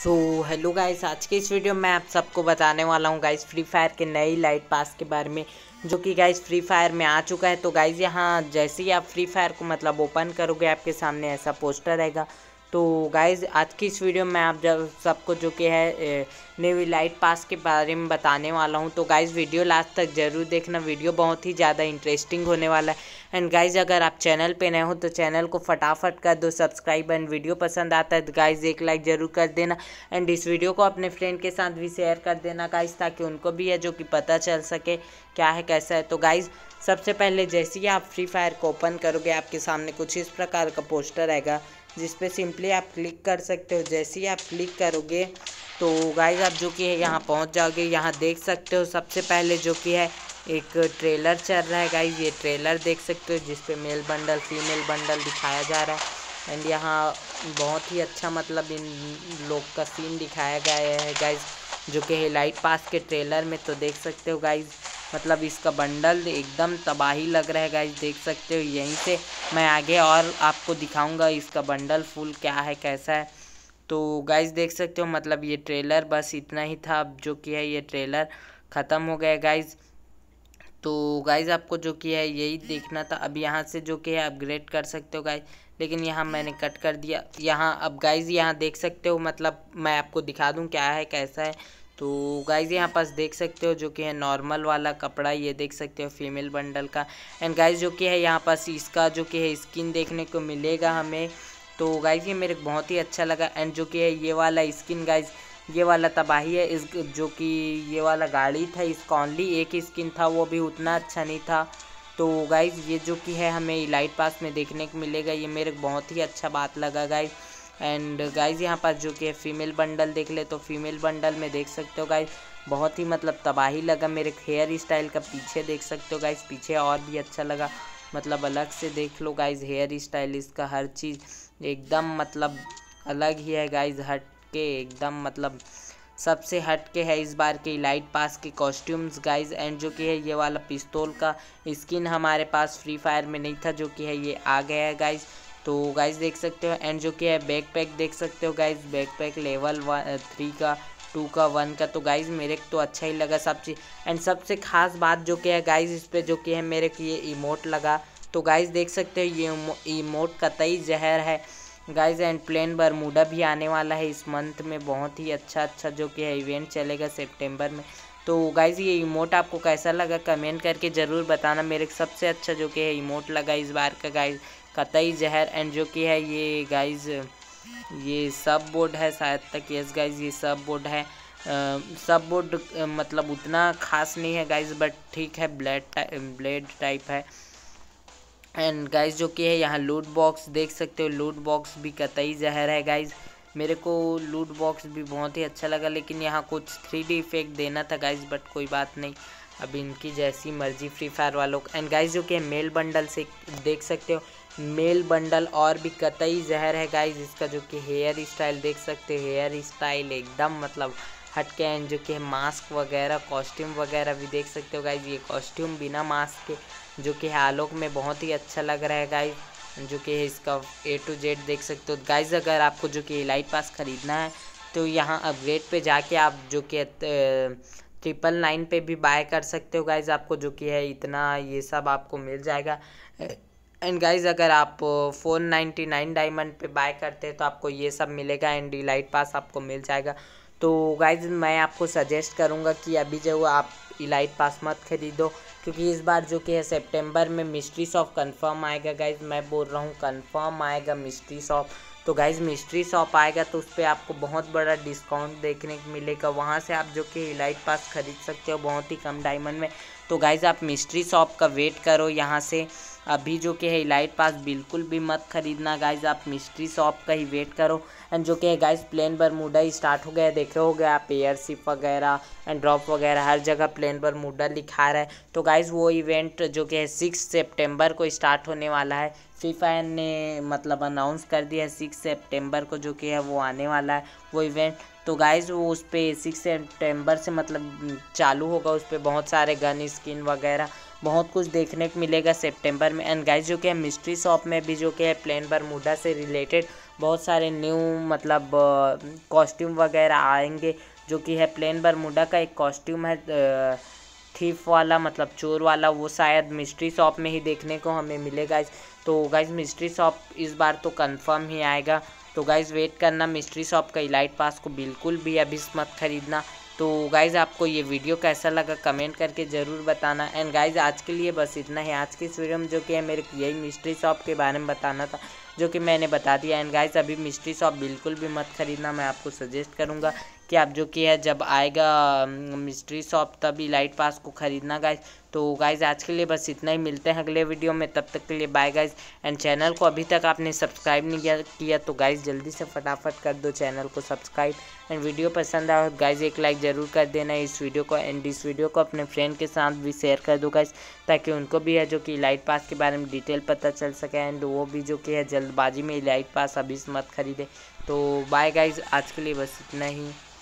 So hello guys, आज के इस वीडियो में आप सबको बताने वाला हूँ गाइस फ्री फायर के नई लाइट पास के बारे में, जो कि गाइस फ्री फायर में आ चुका है। तो गाइस यहाँ जैसे ही आप फ्री फायर को मतलब ओपन करोगे, आपके सामने ऐसा पोस्टर रहेगा। तो गाइस आज की इस वीडियो में आप जब सबको जो कि है नई लाइट पास के बारे में बताने वाला हूं। तो गाइस वीडियो लास्ट तक ज़रूर देखना, वीडियो बहुत ही ज़्यादा इंटरेस्टिंग होने वाला है। एंड गाइस अगर आप चैनल पे नए हो तो चैनल को फटाफट कर दो सब्सक्राइब। एंड वीडियो पसंद आता है तो गाइस एक लाइक ज़रूर कर देना। एंड इस वीडियो को अपने फ्रेंड के साथ भी शेयर कर देना गाइस, ताकि उनको भी है जो कि पता चल सके क्या है कैसा है। तो गाइस सबसे पहले जैसे ही आप फ्री फायर को ओपन करोगे, आपके सामने कुछ इस प्रकार का पोस्टर आएगा, जिस पे सिंपली आप क्लिक कर सकते हो। जैसे ही आप क्लिक करोगे तो गाइस आप जो कि है यहाँ पहुँच जाओगे। यहाँ देख सकते हो सबसे पहले जो कि है एक ट्रेलर चल रहा है गाइस, ये ट्रेलर देख सकते हो जिस पे मेल बंडल फीमेल बंडल दिखाया जा रहा है। एंड यहाँ बहुत ही अच्छा मतलब इन लोग का सीन दिखाया गया है गाइस, जो कि है लाइट पास के ट्रेलर में। तो देख सकते हो गाइस मतलब इसका बंडल एकदम तबाही लग रहा है गाइस, देख सकते हो। यहीं से मैं आगे और आपको दिखाऊंगा इसका बंडल फुल क्या है कैसा है। तो गाइस देख सकते हो मतलब ये ट्रेलर बस इतना ही था, अब जो कि है ये ट्रेलर ख़त्म हो गया गाइस। तो गाइज़ आपको जो कि है यही देखना था। अब यहाँ से जो कि है अपग्रेड कर सकते हो गाइज़, लेकिन यहाँ मैंने कट कर दिया। यहाँ अब गाइज़ यहाँ देख सकते हो मतलब मैं आपको दिखा दूँ क्या है कैसा है। तो गाइज़ यहाँ पास देख सकते हो जो कि है नॉर्मल वाला कपड़ा, ये देख सकते हो फीमेल बंडल का। एंड गाइज़ जो कि है यहाँ पास इसका जो कि है स्किन देखने को मिलेगा हमें। तो गाइज़ ये मेरे को बहुत ही अच्छा लगा। एंड जो कि है ये वाला स्किन गाइज़, ये वाला तबाही है। इस जो कि ये वाला गाड़ी था, इसका ओनली एक स्किन था, वो भी उतना अच्छा नहीं था। तो गाइज़ ये जो कि है हमें लाइट पास में देखने को मिलेगा, ये मेरे को बहुत ही अच्छा बात लगा गाइज़। एंड गाइज़ यहाँ पास जो कि है फीमेल बंडल देख ले, तो फीमेल बंडल में देख सकते हो गाइज़ बहुत ही मतलब तबाही लगा मेरे हेयर स्टाइल का। पीछे देख सकते हो गाइज़, पीछे और भी अच्छा लगा, मतलब अलग से देख लो गाइज़ हेयर स्टाइल इसका, हर चीज़ एकदम मतलब अलग ही है गाइज़, हट के एकदम मतलब सबसे हट के है इस बार के लाइट पास के कॉस्ट्यूम्स गाइज। एंड जो कि है ये वाला पिस्तौल का स्किन हमारे पास फ्री फायर में नहीं था, जो कि है ये आ गया है गाइज। तो गाइज देख सकते हो। एंड जो कि है बैक पैक देख सकते हो गाइज, बैक पैक लेवल 3 का 2 का 1 का। तो गाइज मेरे को तो अच्छा ही लगा सब चीज़। एंड सबसे खास बात जो कि है गाइज इस पर जो कि है मेरे को ये इमोट लगा। तो गाइज देख सकते हो ये इमोट कतई जहर है गाइज। एंड प्लेन बरमूडा भी आने वाला है इस मंथ में, बहुत ही अच्छा जो कि है इवेंट चलेगा सितंबर में। तो गाइज ये इमोट आपको कैसा लगा कमेंट करके ज़रूर बताना। मेरे सबसे अच्छा जो कि है इमोट लगा इस बार का गाइज, कतई जहर। एंड जो कि है ये गाइज ये सब बोर्ड है शायद तक, यस गाइज ये सब बोर्ड है। सब बोर्ड मतलब उतना खास नहीं है गाइज, बट ठीक है, ब्लेड टाइप है। एंड गाइज जो कि है यहाँ लूट बॉक्स देख सकते हो, लूट बॉक्स भी कतई जहर है गाइज। मेरे को लूट बॉक्स भी बहुत ही अच्छा लगा, लेकिन यहाँ कुछ 3D इफेक्ट देना था गाइज, बट कोई बात नहीं, अब इनकी जैसी मर्जी फ्री फायर वालों को। एंड गाइज जो कि मेल बंडल से देख सकते हो, मेल बंडल और भी कतई जहर है गाइज। इसका जो कि हेयर स्टाइल देख सकते हो, हेयर स्टाइल एकदम मतलब हटके। एंड जो कि मास्क वगैरह कॉस्ट्यूम वगैरह भी देख सकते हो गाइज, ये कॉस्ट्यूम बिना मास्क के जो कि है आलोक में बहुत ही अच्छा लग रहा है गाइज। जो कि है इसका A to Z देख सकते हो गाइज। अगर आपको जो कि लाइट पास ख़रीदना है तो यहाँ अपग्रेड पे जाके आप जो कि 999 पे भी बाय कर सकते हो गाइज। आपको जो कि है इतना ये सब आपको मिल जाएगा। एंड गाइज अगर आप 499 डायमंड पे बाय करते हैं तो आपको ये सब मिलेगा, एंड लाइट पास आपको मिल जाएगा। तो गाइज मैं आपको सजेस्ट करूँगा कि अभी जो आप इलाइट पास मत खरीदो, क्योंकि इस बार जो कि है सितंबर में मिस्ट्री शॉप कंफर्म आएगा गाइज। मैं बोल रहा हूँ कंफर्म आएगा मिस्ट्री शॉप। तो गाइज मिस्ट्री शॉप आएगा तो उस पर आपको बहुत बड़ा डिस्काउंट देखने को मिलेगा, वहाँ से आप जो कि इलाइट पास खरीद सकते हो बहुत ही कम डायमंड में। तो गाइज आप मिस्ट्री शॉप का वेट करो यहाँ से, अभी जो कि है इलाइट पास बिल्कुल भी मत खरीदना गाइज, आप मिस्ट्री शॉप का ही वेट करो। एंड जो कि है गाइज प्लेन बरमूडा ही स्टार्ट हो गया, देखे होगे आप एयरशिप वगैरह एंड ड्रॉप वगैरह हर जगह प्लेन बरमूडा लिखा रहा है। तो गाइज वो इवेंट जो कि है 6 सितंबर को स्टार्ट होने वाला है। फ्री फायर ने मतलब अनाउंस कर दिया है 6 सितंबर को जो कि है वो आने वाला है वो इवेंट। तो गाइज वो उस पर 6 सितंबर से मतलब चालू होगा, उस पर बहुत सारे गन स्किन वगैरह बहुत कुछ देखने को मिलेगा सितंबर में। एंड गाइज जो कि है मिस्ट्री शॉप में भी जो कि है प्लेन बरमूडा से रिलेटेड बहुत सारे न्यू मतलब कॉस्ट्यूम वगैरह आएंगे, जो कि है प्लेन बरमूडा का एक कॉस्ट्यूम है थीफ वाला, मतलब चोर वाला, वो शायद मिस्ट्री शॉप में ही देखने को हमें मिलेगा। तो गाइज मिस्ट्री शॉप इस बार तो कंफर्म ही आएगा। तो गाइज वेट करना मिस्ट्री शॉप का इलाइट पास को, बिल्कुल भी अभी मत खरीदना। तो गाइज़ आपको ये वीडियो कैसा लगा कमेंट करके ज़रूर बताना। एंड गाइज़ आज के लिए बस इतना ही आज की इस वीडियो में, जो कि है मेरे यही मिस्ट्री शॉप के बारे में बताना था, जो कि मैंने बता दिया। एंड गाइज़ अभी मिस्ट्री शॉप बिल्कुल भी मत खरीदना, मैं आपको सजेस्ट करूँगा कि आप जो कि है जब आएगा मिस्ट्री शॉप तभी लाइट पास को ख़रीदना गाइज़। तो गाइज़ आज के लिए बस इतना ही, मिलते हैं अगले वीडियो में, तब तक के लिए बाय गाइज़। एंड चैनल को अभी तक आपने सब्सक्राइब नहीं किया तो गाइज़ जल्दी से फटाफट कर दो चैनल को सब्सक्राइब। एंड वीडियो पसंद आए गाइज़ एक लाइक ज़रूर कर देना इस वीडियो को। एंड इस वीडियो को अपने फ्रेंड के साथ भी शेयर कर दो गाइज़, ताकि उनको भी है जो कि लाइट पास के बारे में डिटेल पता चल सके। एंड वो भी जो कि है जल्दबाजी में लाइट पास अभी मत खरीदे। तो बाय गाइज़ आज के लिए बस इतना ही।